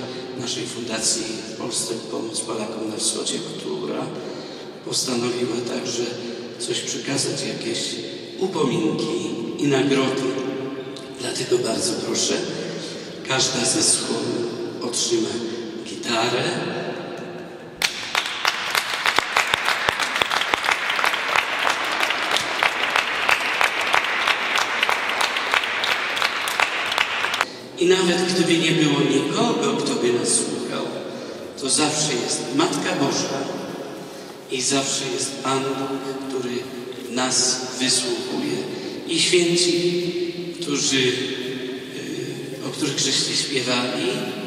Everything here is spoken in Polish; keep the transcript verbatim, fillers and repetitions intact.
naszej Fundacji w Polsce Pomoc Polakom na Wschodzie, która postanowiła także coś przekazać, jakieś upominki i nagrody. Dlatego bardzo proszę, każda ze schron otrzyma gitarę. I nawet gdyby nie było nikogo, kto by nas słuchał, to zawsze jest Matka Boża i zawsze jest Pan Bóg, który nas wysłuchuje. I święci, którzy, o których żeście śpiewali,